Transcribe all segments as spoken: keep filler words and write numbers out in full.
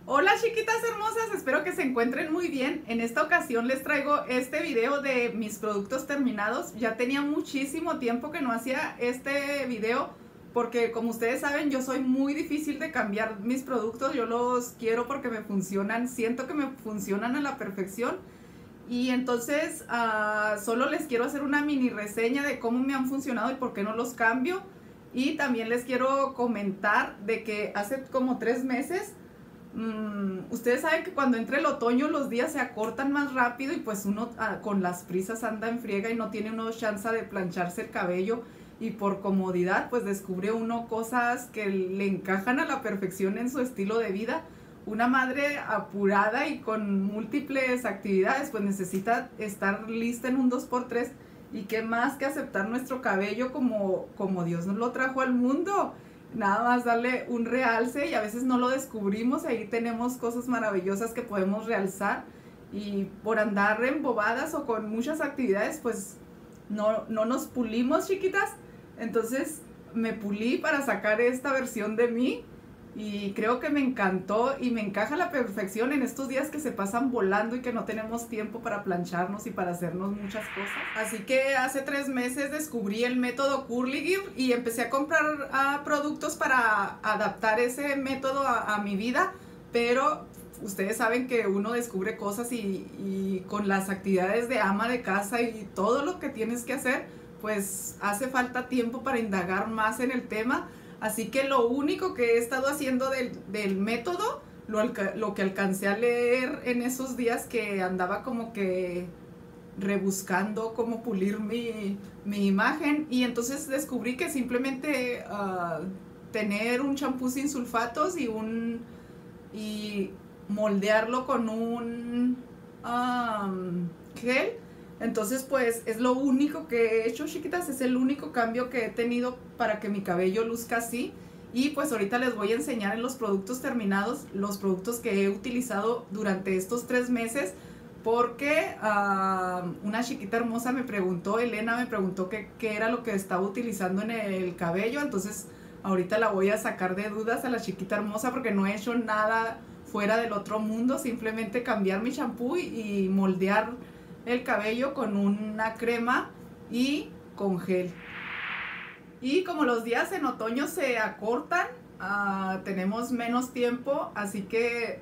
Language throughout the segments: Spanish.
Hola chiquitas hermosas, espero que se encuentren muy bien. En esta ocasión les traigo este video de mis productos terminados. Ya tenía muchísimo tiempo que no hacía este video porque, como ustedes saben, yo soy muy difícil de cambiar mis productos. Yo los quiero porque me funcionan, siento que me funcionan a la perfección. Y entonces uh, solo les quiero hacer una mini reseña de cómo me han funcionado y por qué no los cambio. Y también les quiero comentar de que hace como tres meses Mm, ustedes saben que cuando entra el otoño los días se acortan más rápido y pues uno ah, con las prisas anda en friega y no tiene uno chance de plancharse el cabello, y por comodidad pues descubre uno cosas que le encajan a la perfección en su estilo de vida. Una madre apurada y con múltiples actividades pues necesita estar lista en un dos por tres, y qué más que aceptar nuestro cabello como, como Dios nos lo trajo al mundo. Nada más darle un realce, y a veces no lo descubrimos. Ahí tenemos cosas maravillosas que podemos realzar, y por andar embobadas o con muchas actividades pues no, no nos pulimos, chiquitas. Entonces me pulí para sacar esta versión de mí y creo que me encantó y me encaja a la perfección en estos días que se pasan volando y que no tenemos tiempo para plancharnos y para hacernos muchas cosas. Así que hace tres meses descubrí el método Curly Gear y empecé a comprar uh, productos para adaptar ese método a, a mi vida, pero ustedes saben que uno descubre cosas y, y con las actividades de ama de casa y todo lo que tienes que hacer, pues hace falta tiempo para indagar más en el tema. Así que lo único que he estado haciendo del, del método, lo, lo que alcancé a leer en esos días que andaba como que rebuscando cómo pulir mi, mi imagen, y entonces descubrí que simplemente uh, tener un champú sin sulfatos y un y moldearlo con un um, gel. Entonces pues es lo único que he hecho, chiquitas, es el único cambio que he tenido para que mi cabello luzca así. Y pues ahorita les voy a enseñar en los productos terminados los productos que he utilizado durante estos tres meses, porque uh, una chiquita hermosa me preguntó, Elena me preguntó qué era lo que estaba utilizando en el cabello. Entonces ahorita la voy a sacar de dudas a la chiquita hermosa porque no he hecho nada fuera del otro mundo, simplemente cambiar mi champú y moldear el cabello con una crema y con gel. Y como los días en otoño se acortan, uh, tenemos menos tiempo, así que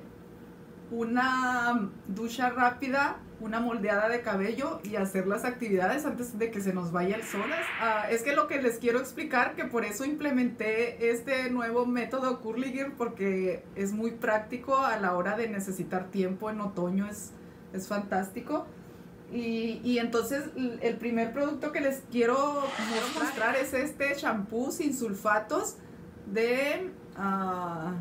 una ducha rápida, una moldeada de cabello y hacer las actividades antes de que se nos vaya el sol. Uh, es que lo que les quiero explicar, que por eso implementé este nuevo método Curly Gear, porque es muy práctico a la hora de necesitar tiempo en otoño, es, es fantástico. Y, y entonces el primer producto que les quiero mostrar es este champú sin sulfatos de uh,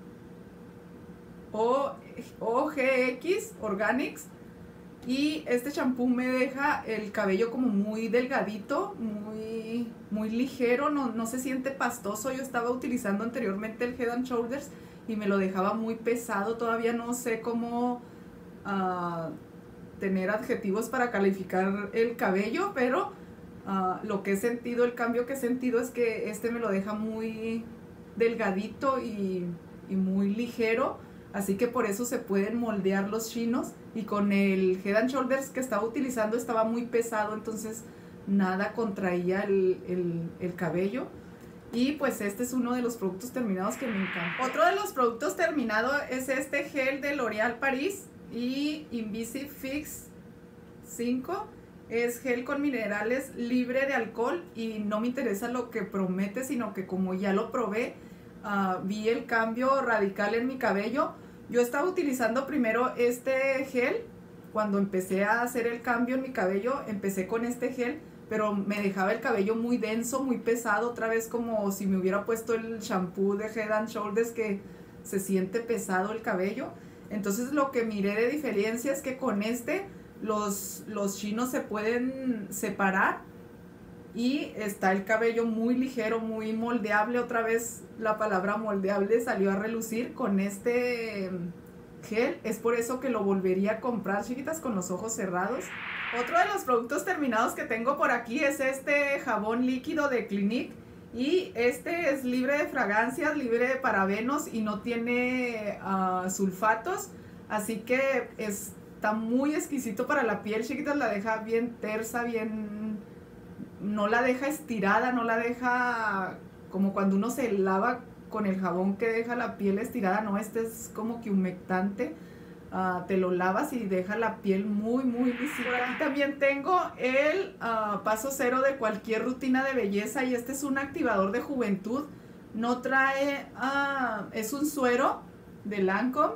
O G X Organics. Y este champú me deja el cabello como muy delgadito, muy, muy ligero, no, no se siente pastoso. Yo estaba utilizando anteriormente el Head and Shoulders y me lo dejaba muy pesado. Todavía no sé cómo Uh, tener adjetivos para calificar el cabello, pero uh, lo que he sentido, el cambio que he sentido es que este me lo deja muy delgadito y, y muy ligero, así que por eso se pueden moldear los chinos. Y con el Head and Shoulders que estaba utilizando estaba muy pesado, entonces nada contraía el, el, el cabello. Y pues este es uno de los productos terminados que me encanta. Otro de los productos terminados es este gel de L'Oréal Paris y Invisifix cinco. Es gel con minerales, libre de alcohol, y no me interesa lo que promete, sino que como ya lo probé, uh, vi el cambio radical en mi cabello. Yo estaba utilizando primero este gel. Cuando empecé a hacer el cambio en mi cabello, empecé con este gel, pero me dejaba el cabello muy denso, muy pesado, otra vez como si me hubiera puesto el shampoo de Head and Shoulders, que se siente pesado el cabello. Entonces lo que miré de diferencia es que con este los, los chinos se pueden separar y está el cabello muy ligero, muy moldeable. Otra vez la palabra moldeable salió a relucir con este gel. Es por eso que lo volvería a comprar, chiquitas, con los ojos cerrados. Otro de los productos terminados que tengo por aquí es este jabón líquido de Clinique Y este es libre de fragancias, libre de parabenos y no tiene uh, sulfatos. Así que está muy exquisito para la piel, chiquitas. La deja bien tersa, bien... No la deja estirada, no la deja como cuando uno se lava con el jabón que deja la piel estirada. No, este es como que humectante. Uh, te lo lavas y deja la piel muy muy lisita. Por aquí también tengo el uh, paso cero de cualquier rutina de belleza, y este es un activador de juventud. No trae, uh, es un suero de Lancome,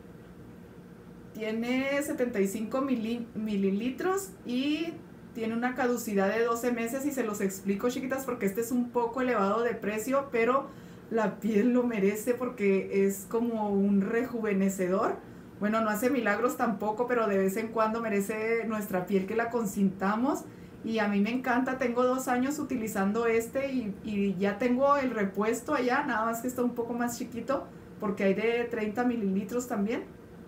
tiene setenta y cinco mililitros y tiene una caducidad de doce meses, y se los explico, chiquitas, porque este es un poco elevado de precio, pero la piel lo merece porque es como un rejuvenecedor. Bueno, no hace milagros tampoco, pero de vez en cuando merece nuestra piel que la consintamos. Y a mí me encanta, tengo dos años utilizando este y, y ya tengo el repuesto allá, nada más que está un poco más chiquito porque hay de treinta mililitros también.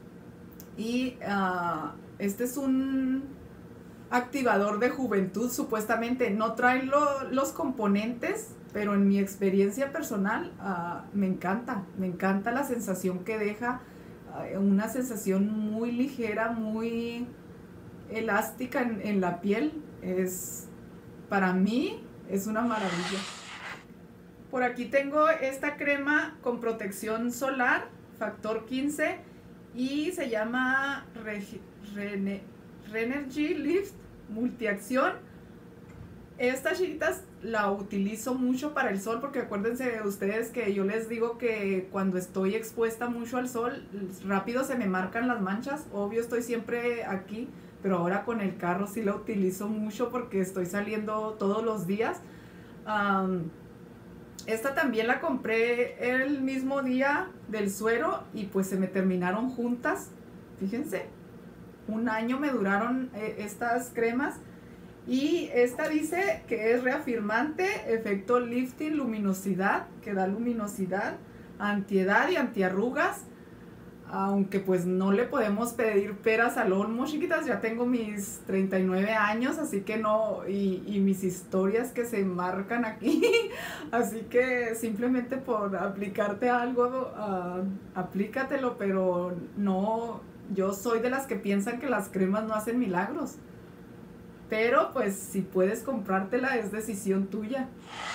Y uh, este es un activador de juventud, supuestamente. No trae lo, los componentes, pero en mi experiencia personal uh, me encanta, me encanta la sensación que deja. Una sensación muy ligera, muy elástica en, en la piel. Es, para mí, es una maravilla. Por aquí tengo esta crema con protección solar, factor quince, y se llama Rene, Renergy Lift Multiacción. Estas chiquitas la utilizo mucho para el sol, porque acuérdense de ustedes que yo les digo que cuando estoy expuesta mucho al sol, rápido se me marcan las manchas. Obvio, estoy siempre aquí, pero ahora con el carro sí la utilizo mucho porque estoy saliendo todos los días. Um, esta también la compré el mismo día del suero y pues se me terminaron juntas. Fíjense, un año me duraron eh, estas cremas. Y esta dice que es reafirmante, efecto lifting, luminosidad, que da luminosidad, antiedad y antiarrugas. Aunque pues no le podemos pedir peras al olmo, chiquitas, ya tengo mis treinta y nueve años, así que no, y, y mis historias que se marcan aquí, así que simplemente por aplicarte algo, uh, aplícatelo, pero no, yo soy de las que piensan que las cremas no hacen milagros. Pero pues si puedes comprártela es decisión tuya.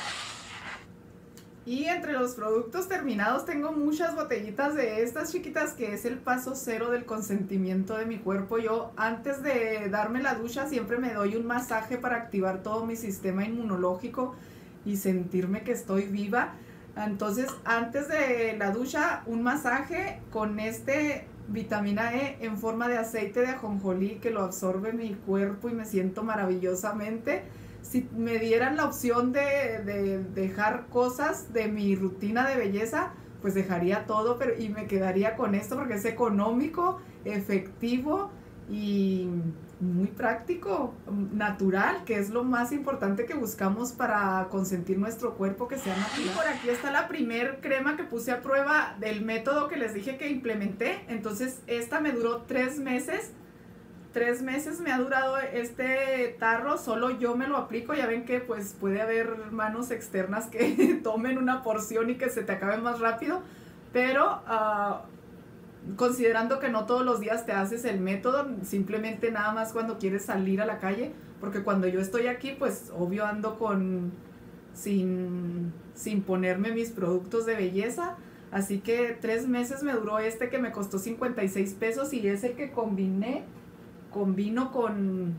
Y entre los productos terminados tengo muchas botellitas de estas chiquitas, que es el paso cero del consentimiento de mi cuerpo. Yo antes de darme la ducha siempre me doy un masaje para activar todo mi sistema inmunológico y sentirme que estoy viva. Entonces antes de la ducha un masaje con este vitamina E en forma de aceite de ajonjolí que lo absorbe mi cuerpo y me siento maravillosamente. Si me dieran la opción de, de dejar cosas de mi rutina de belleza, pues dejaría todo, pero y me quedaría con esto porque es económico, efectivo y muy práctico, natural, que es lo más importante que buscamos para consentir nuestro cuerpo, que sea natural. Y por aquí está la primer crema que puse a prueba del método que les dije que implementé. Entonces esta me duró tres meses. Tres meses me ha durado este tarro, solo yo me lo aplico. Ya ven que pues puede haber manos externas que tomen una porción y que se te acabe más rápido, pero uh, considerando que no todos los días te haces el método, simplemente nada más cuando quieres salir a la calle, porque cuando yo estoy aquí pues obvio ando con sin, sin ponerme mis productos de belleza. Así que tres meses me duró este, que me costó cincuenta y seis pesos, y es el que combiné combino con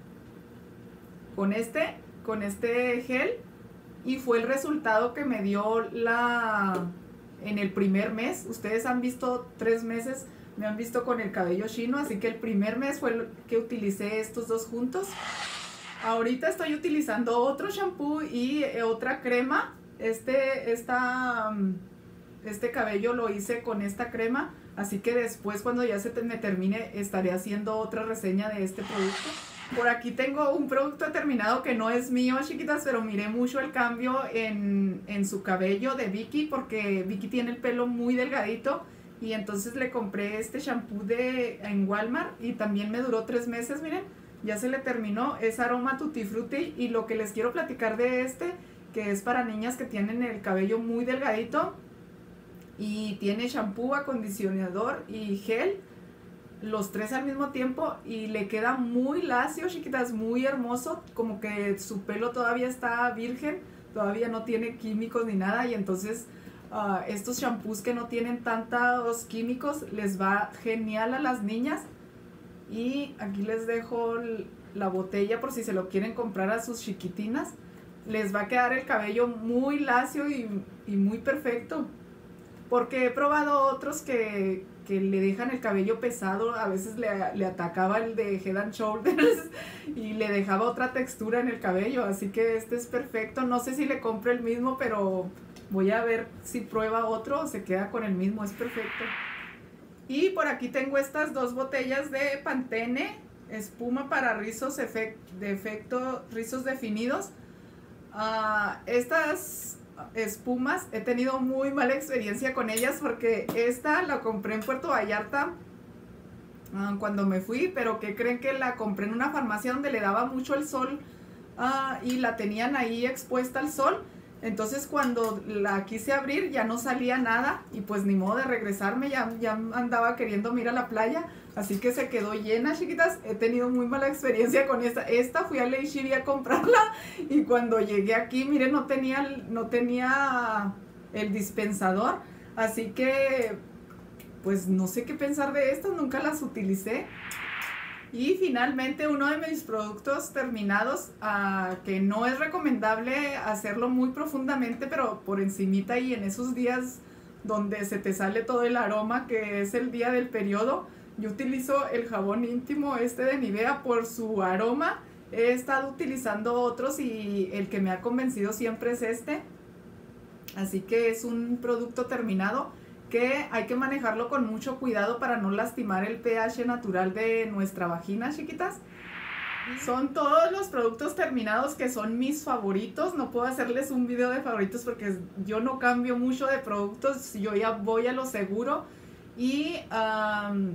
con este con este gel, y fue el resultado que me dio la en el primer mes. Ustedes han visto tres meses, me han visto con el cabello chino, así que el primer mes fue el que utilicé estos dos juntos. Ahorita estoy utilizando otro shampoo y otra crema. Este esta este cabello lo hice con esta crema, así que después cuando ya se te, me termine estaré haciendo otra reseña de este producto. Por aquí tengo un producto terminado que no es mío, chiquitas, pero miré mucho el cambio en, en su cabello de Vicky, porque Vicky tiene el pelo muy delgadito, y entonces le compré este shampoo de, en Walmart, y también me duró tres meses, miren, ya se le terminó. Es aroma tutti frutti, y lo que les quiero platicar de este que es para niñas que tienen el cabello muy delgadito. Y tiene shampoo, acondicionador y gel, los tres al mismo tiempo, y le queda muy lacio, chiquitas, muy hermoso, como que su pelo todavía está virgen, todavía no tiene químicos ni nada, y entonces uh, estos shampoos que no tienen tantos químicos les va genial a las niñas. Y aquí les dejo la botella por si se lo quieren comprar a sus chiquitinas. Les va a quedar el cabello muy lacio y, y muy perfecto. Porque he probado otros que, que le dejan el cabello pesado, a veces le, le atacaba el de Head and Shoulders y le dejaba otra textura en el cabello, así que este es perfecto. No sé si le compro el mismo, pero voy a ver si prueba otro o se queda con el mismo, es perfecto. Y por aquí tengo estas dos botellas de Pantene, espuma para rizos efect, de efecto, rizos definidos. Uh, estas espumas he tenido muy mala experiencia con ellas porque esta la compré en Puerto Vallarta uh, cuando me fui, pero que creen que la compré en una farmacia donde le daba mucho el sol uh, y la tenían ahí expuesta al sol. Entonces cuando la quise abrir ya no salía nada y pues ni modo de regresarme, ya, ya andaba queriendo ir a la playa, así que se quedó llena, chiquitas. He tenido muy mala experiencia con esta. Esta fui a Leishibi a comprarla y cuando llegué aquí, miren, no tenía, no tenía el dispensador, así que pues no sé qué pensar de estas, nunca las utilicé. Y finalmente uno de mis productos terminados, uh, que no es recomendable hacerlo muy profundamente, pero por encimita y en esos días donde se te sale todo el aroma, que es el día del periodo, yo utilizo el jabón íntimo este de Nivea por su aroma. He estado utilizando otros y el que me ha convencido siempre es este. Así que es un producto terminado que hay que manejarlo con mucho cuidado para no lastimar el pH natural de nuestra vagina, chiquitas. Son todos los productos terminados que son mis favoritos. No puedo hacerles un video de favoritos porque yo no cambio mucho de productos, yo ya voy a lo seguro. Y um,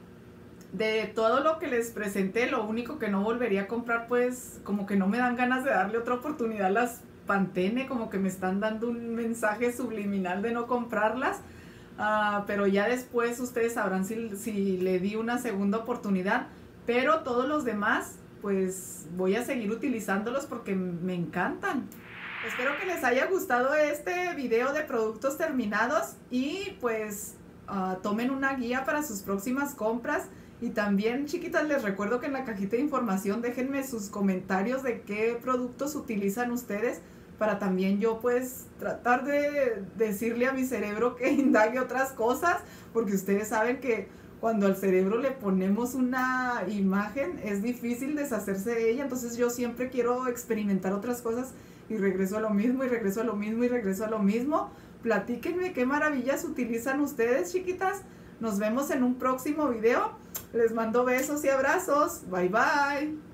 de todo lo que les presenté, lo único que no volvería a comprar, pues como que no me dan ganas de darle otra oportunidad a las Pantene, como que me están dando un mensaje subliminal de no comprarlas. Uh, pero ya después ustedes sabrán si, si le di una segunda oportunidad, pero todos los demás pues voy a seguir utilizándolos porque me encantan. Espero que les haya gustado este video de productos terminados y pues uh, tomen una guía para sus próximas compras. Y también, chiquitas, les recuerdo que en la cajita de información déjenme sus comentarios de qué productos utilizan ustedes, para también yo pues tratar de decirle a mi cerebro que indague otras cosas, porque ustedes saben que cuando al cerebro le ponemos una imagen es difícil deshacerse de ella. Entonces yo siempre quiero experimentar otras cosas y regreso a lo mismo y regreso a lo mismo y regreso a lo mismo. Platíquenme qué maravillas utilizan ustedes, chiquitas. Nos vemos en un próximo video. Les mando besos y abrazos. Bye bye.